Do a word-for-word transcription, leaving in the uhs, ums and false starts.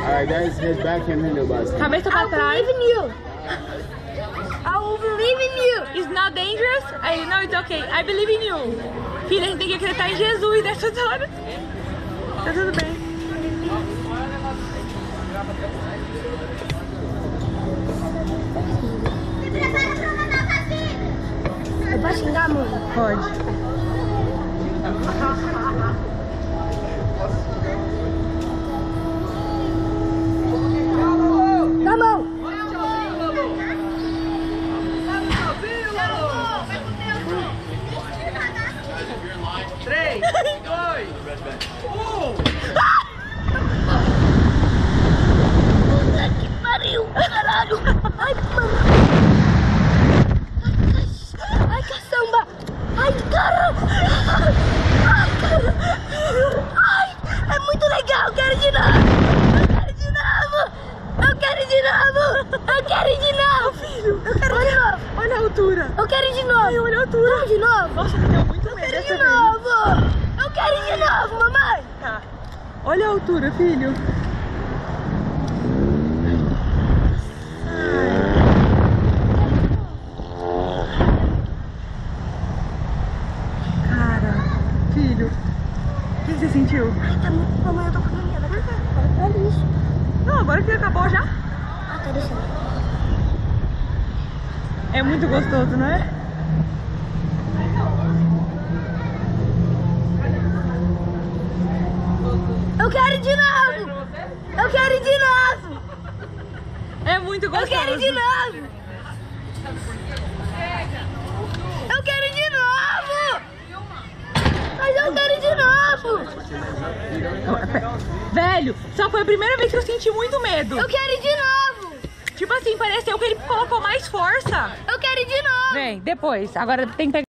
Alright guys, head back and then the bus. Cabeça pra trás. I believe in you. I will believe in you. It's not dangerous? I know it's okay. I believe in you. Filha, a gente tem que acreditar em Jesus nessas horas. Tá tudo bem. Eu posso xingar, mano? Pode. Na mão. Três, dois, um. Puta que pariu, caralho. Ai, mano. Ai, caçamba. Ai, caralho. Ai, caralho. Ai, é muito legal. Eu quero ir de novo. Eu quero ir de novo. Eu quero ir de novo. Eu quero ir de novo. Filho, Eu quero ir de novo. olha a altura. Eu quero ir de novo. Ai, olha a altura. Vamos de novo. Nossa, me deu muito Eu medo quero ir dessa de vez. novo. Eu quero ir de novo, mamãe. Tá. Olha a altura, filho. Cara, filho, o que você sentiu? Ai, tá muito... Mamãe, eu tô com medo. Por quê? Olha isso. Não, agora que acabou já. Ah, tá descendo. É muito gostoso, não é? Eu quero ir de novo. Eu quero ir de novo. É muito gostoso. Eu quero ir de novo. Eu quero ir de novo. Mas eu quero ir de novo. Velho, só foi a primeira vez que eu senti muito medo. Eu quero ir de novo. Tipo assim, pareceu que ele colocou mais força. Eu quero ir de novo. Vem, depois. Agora tem que pegar.